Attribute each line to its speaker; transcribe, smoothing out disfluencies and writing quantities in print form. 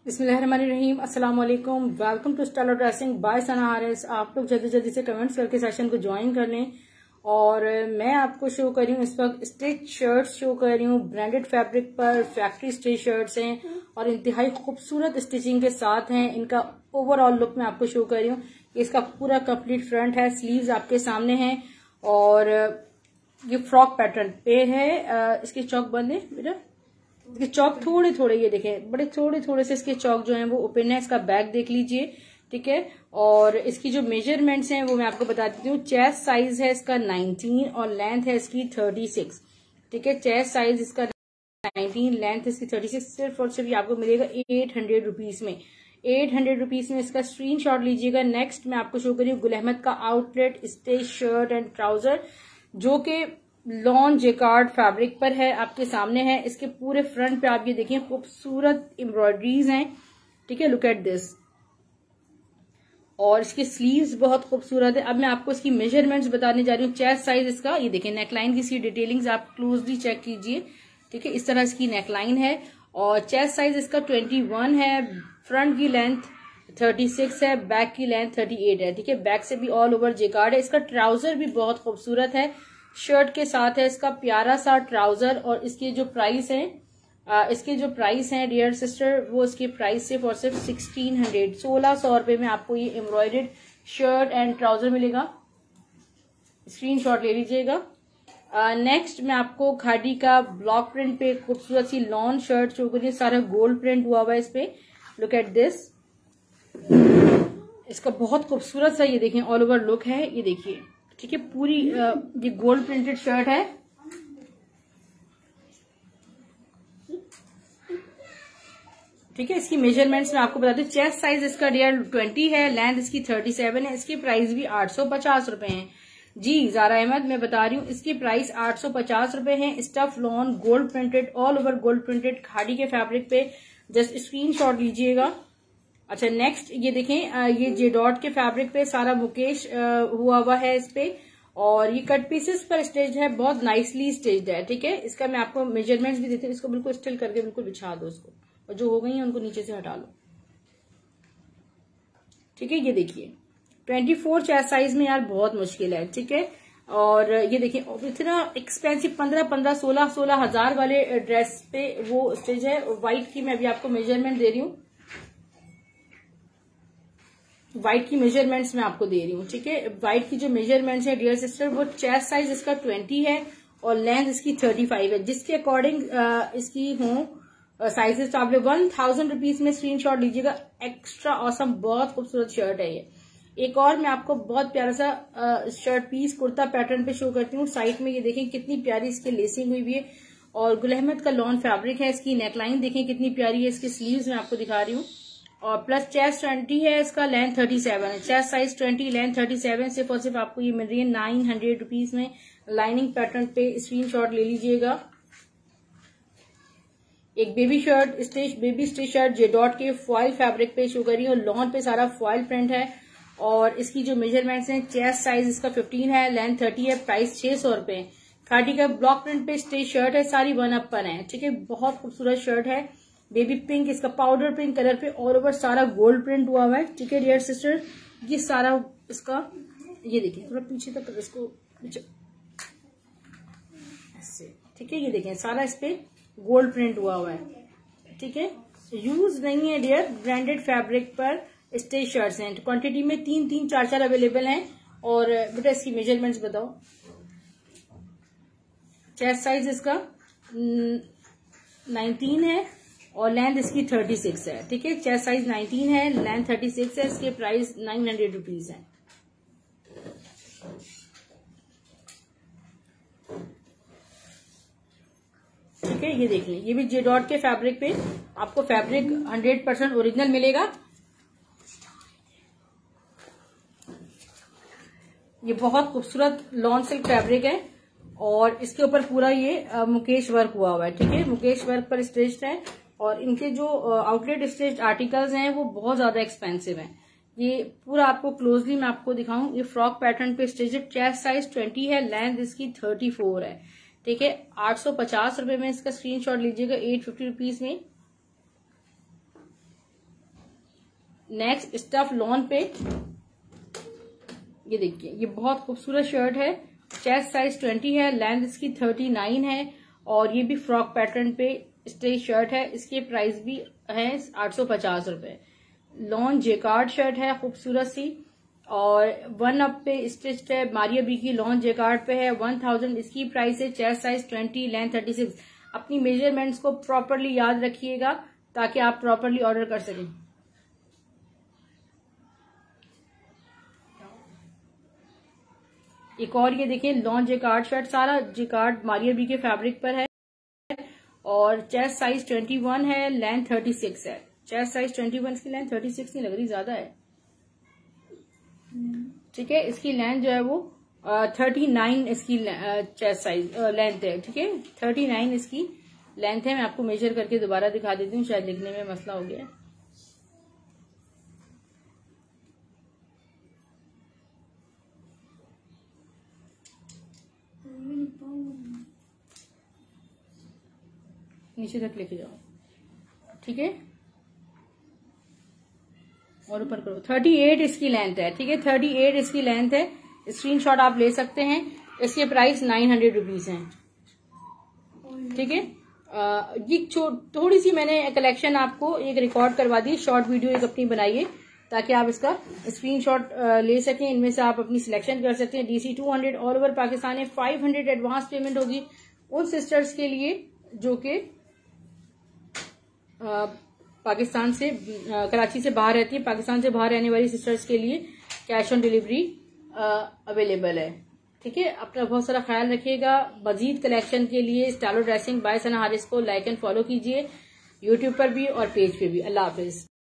Speaker 1: बिस्मिल्लाहिर्रहमानिर्रहीम। अस्सलाम वालेकुम। Welcome to style dressing by Sana Haris. आप लोग जल्दी जल्दी से कमेंट्स करके सेशन को ज्वाइन कर लें। और मैं आपको शो कर रही हूँ इस वक्त स्टिच शर्ट्स शो कर रही हूँ। ब्रांडेड फैब्रिक पर फैक्ट्री स्टिच शर्ट्स हैं और इंतहाई खूबसूरत स्टिचिंग के साथ हैं। इनका ओवरऑल लुक मैं आपको शो कर रही हूँ। इसका पूरा कंप्लीट फ्रंट है, स्लीव्स आपके सामने हैं और ये फ्रॉक पैटर्न पे है। इसके चौक बंद है बेटा, इसके चौक थोड़े थोड़े, ये देखें बड़े थोड़े थोड़े से इसके चौक जो हैं वो ओपन है। इसका बैक देख लीजिए, ठीक है। और इसकी जो मेजरमेंट्स हैं वो मैं आपको बता देती हूँ। चेस्ट साइज है इसका 19 और लेंथ है इसकी 36, ठीक है। चेस्ट साइज इसका 19, लेंथ इसकी 36। सिर्फ और सिर्फ आपको मिलेगा 800 रुपीज में। 800 रुपीज में इसका स्क्रीनशॉट लीजिएगा। नेक्स्ट मैं आपको शो करी हूँ गुल अहमद का outlet stitch shirt and trouser, जो कि लॉन जेकार्ड फैब्रिक पर है, आपके सामने है। इसके पूरे फ्रंट पे आप ये देखिए खूबसूरत एम्ब्रॉयडरीज हैं, ठीक है। Look at this. और इसके स्लीव्स बहुत खूबसूरत है। अब मैं आपको इसकी मेजरमेंट्स बताने जा रही हूँ। चेस्ट साइज इसका ये देखिए, नेकलाइन की इसकी डिटेलिंग्स आप क्लोजली चेक कीजिए, ठीक है। इस तरह इसकी नेकलाइन है और चेस्ट साइज इसका 21 है। फ्रंट की लेंथ 36 है, बैक की लेंथ 38 है, ठीक है। बैक से भी ऑल ओवर जेकार्ड है। इसका ट्राउजर भी बहुत खूबसूरत है, शर्ट के साथ है इसका प्यारा सा ट्राउजर। और इसके जो प्राइस हैं डियर सिस्टर, वो इसके प्राइस सिर्फ और सिर्फ 1600 रुपए में आपको ये एम्ब्रॉयडर्ड शर्ट एंड ट्राउजर मिलेगा। स्क्रीनशॉट ले लीजिएगा। नेक्स्ट मैं आपको खादी का ब्लॉक प्रिंट पे खूबसूरत सी लॉन शर्ट शो करिए। सारा गोल्ड प्रिंट हुआ हुआ है इस पे। Look at this. इसका बहुत खूबसूरत सा ये देखें ऑल ओवर लुक है, ये देखिए, ठीक है। पूरी ये गोल्ड प्रिंटेड शर्ट है, ठीक है। इसकी मेजरमेंट्स में आपको बता दूं। चेस्ट साइज इसका डियर 20 है, लेंथ इसकी 37 है। इसकी प्राइस भी 850 रुपए है जी। जारा अहमद मैं बता रही हूँ, इसकी प्राइस 850 रुपए है। Stuff lawn gold printed, all over gold printed khadi के फैब्रिक पे। जस्ट स्क्रीनशॉट लीजिएगा। अच्छा, नेक्स्ट ये देखें, ये जे डॉट के फैब्रिक पे सारा मुकेश हुआ है इस पे। और ये कट पीसेस पर स्टेज है, बहुत नाइसली स्टेज्ड है, ठीक है। इसका मैं आपको मेजरमेंट्स भी देती हूँ। इसको बिल्कुल स्टिल करके बिल्कुल बिछा दो इसको, और जो हो गई है उनको नीचे से हटा लो, ठीक है। ये देखिए 24 चेस्ट साइज में यार बहुत मुश्किल है, ठीक है। और ये देखिए इतना एक्सपेंसिव 15-16 हजार वाले ड्रेस पे वो स्टेज है। व्हाइट की मैं अभी आपको मेजरमेंट दे रही हूँ। व्हाइट की मेजरमेंट्स मैं आपको दे रही हूँ, ठीक है। व्हाइट की जो मेजरमेंट्स है डियर सिस्टर, वो चेस्ट साइज इसका 20 है और लेंथ इसकी 35 है। जिसके अकॉर्डिंग इसकी हो साइजेस, तो आप लोग 1000 रुपीज में स्क्रीनशॉट लीजिएगा। एक्स्ट्रा ऑसम बहुत खूबसूरत शर्ट है ये। एक और मैं आपको बहुत प्यारा सा शर्ट पीस कुर्ता पैटर्न पे शो करती हूँ। साइड में ये देखें कितनी प्यारी इसकी लेसिंग हुई हुई है और गुल अहमद का लॉन फैब्रिक है। इसकी नेकलाइन देखें कितनी प्यारी है। इसकी स्लीव्स मैं आपको दिखा रही हूँ। और प्लस चेस्ट 20 है, इसका लेंथ 37 है। Chest size 20, length 37। सिर्फ और सिर्फ आपको ये मिल रही है 900 रुपीज में। लाइनिंग पैटर्न पे स्क्रीनशॉट ले लीजिएगा। एक baby stitch shirt J dot K foil fabric पे शो करी और लॉन पे सारा फॉइल प्रिंट है। और इसकी जो मेजरमेंट्स हैं, चेस्ट साइज इसका 15 है, लेंथ 30 है, प्राइस 600 रुपए। खादी का ब्लॉक प्रिंट पे स्टिच शर्ट है, सारी 1/1 है, ठीक है। बहुत खूबसूरत शर्ट है। बेबी पिंक, इसका पाउडर पिंक कलर पे ऑल ओवर सारा गोल्ड प्रिंट हुआ हुआ है, ठीक है डियर सिस्टर। ये सारा इसका ये देखिए थोड़ा पीछे तक इसको ऐसे, ठीक है। ये देखें सारा इस पे गोल्ड प्रिंट हुआ हुआ है, ठीक है। यूज नहीं है डियर, ब्रांडेड फैब्रिक पर स्टिच शर्ट्स हैं। क्वांटिटी में 3-3, 4-4 अवेलेबल हैं। और बेटा इसकी मेजरमेंट्स बताओ। चेस्ट साइज इसका 19 है और लेंथ इसकी 36 है, ठीक है। चेस्ट साइज 19 है, लेंथ 36 है। इसके प्राइस 900 रुपीज है, ठीक है। ये देख लें, ये भी जे डॉट के फैब्रिक पे आपको फैब्रिक 100% ओरिजिनल मिलेगा। ये बहुत खूबसूरत लॉन सिल्क फैब्रिक है और इसके ऊपर पूरा ये मुकेश वर्क हुआ हुआ है, ठीक है। मुकेश वर्क पर स्टिच्ड है और इनके जो आउटलेट स्टिच्ड आर्टिकल्स हैं वो बहुत ज्यादा एक्सपेंसिव हैं। ये पूरा आपको क्लोजली मैं आपको दिखाऊं। ये फ्रॉक पैटर्न पे स्टिच्ड, चेस्ट साइज 20 है, लेंथ इसकी 34 है, ठीक है। 850 रुपए में इसका स्क्रीनशॉट लीजिएगा, 850 रुपीज में। नेक्स्ट स्टफ लॉन पे, ये देखिए ये बहुत खूबसूरत शर्ट है। चेस्ट साइज 20 है, लेंथ इसकी 39 है और ये भी फ्रॉक पैटर्न पे स्ट्रेट शर्ट है। इसके प्राइस भी है 850 रुपए। लॉन जेकार्ड शर्ट है खूबसूरत सी और 1 अप पे स्टिच्ड है। मारिया बी की लॉन जेकार्ड पे है, 1000 इसकी प्राइस है। Chest size 20, length 36। अपनी मेजरमेंट्स को प्रॉपरली याद रखिएगा ताकि आप प्रॉपरली ऑर्डर कर सकें। एक और ये देखिए लॉन जेकार्ड शर्ट, सारा जेकार्ड मारिया बी के फैब्रिक पर है और चेस्ट साइज 21 है, लेंथ 36 है। चेस्ट साइज 21, इसकी लेंथ 36 नहीं लग रही, ज्यादा है। ठीक है, इसकी लेंथ जो है वो 39 इसकी चेस्ट साइज लेंथ है। ठीक है, 39 इसकी लेंथ है। मैं आपको मेजर करके दोबारा दिखा देती हूँ, शायद लिखने में मसला हो गया। नीचे तक लेके जाओ। ठीक है, और ऊपर करो। 38 इसकी लेंथ है। ठीक है, 38 इसकी लेंथ है। स्क्रीनशॉट आप ले सकते हैं। इसके प्राइस 900 रुपीज है। ठीक है, ये थोड़ी सी मैंने कलेक्शन आपको एक रिकॉर्ड करवा दी, शॉर्ट वीडियो एक अपनी बनाइए ताकि आप इसका स्क्रीनशॉट ले सकें। इनमें से आप अपनी सिलेक्शन कर सकते हैं। DC 200 ऑल ओवर पाकिस्तान है। 500 एडवांस पेमेंट होगी उन सिस्टर्स के लिए जो कि पाकिस्तान से कराची से बाहर रहती है। पाकिस्तान से बाहर रहने वाली सिस्टर्स के लिए कैश ऑन डिलीवरी अवेलेबल है। ठीक है, अपना बहुत सारा ख्याल रखिएगा। मजीद कलेक्शन के लिए stylo dressing by Sana Haris को लाइक एंड फॉलो कीजिए, यूट्यूब पर भी और पेज पे भी। अल्लाह हाफिज।